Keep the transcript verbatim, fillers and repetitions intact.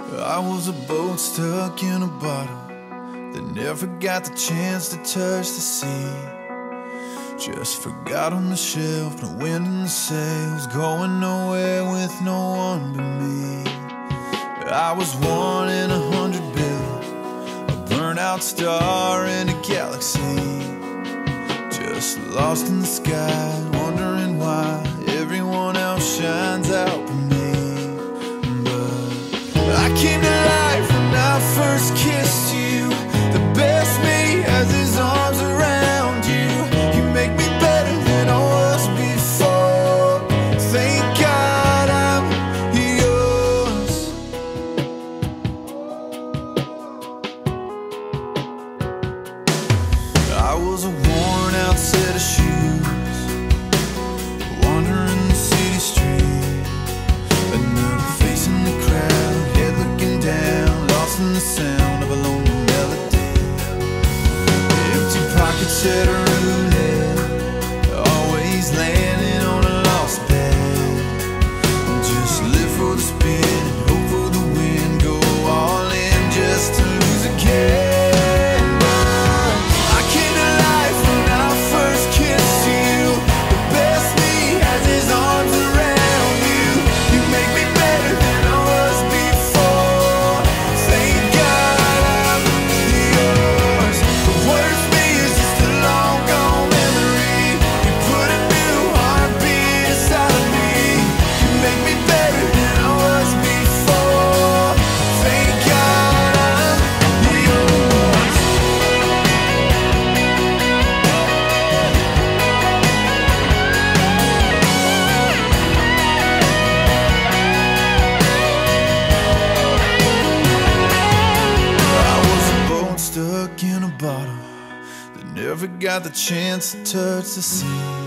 I was a boat stuck in a bottle that never got the chance to touch the sea. Just forgot on the shelf, no wind in the sails, going nowhere with no one but me. I was one in a hundred billion, a burnt-out star in a galaxy, just lost in the sky, wondering why everyone else shines out but me. But I came to life when I first kissed you. The best me has his arms around you. You make me better than I was before. Thank God I'm yours. I was a worn out set of shoes, wandering the city street, another face in the crowd, head looking down, lost in the sound of a lonely melody. Empty pockets at a roulette, always landing on a lost bet. Just live for the spin and hope for the win, go all in just to lose again. I came to life when I first kissed you. The best me has his arms around you. You make me better than I was before. Thank God I'm yours. The worst me is just a long gone memory. You put a new heartbeat inside of me. You make me better than I was before. Thank God I'm yours. I was a boat stuck in a bottle that never got the chance to touch the sea.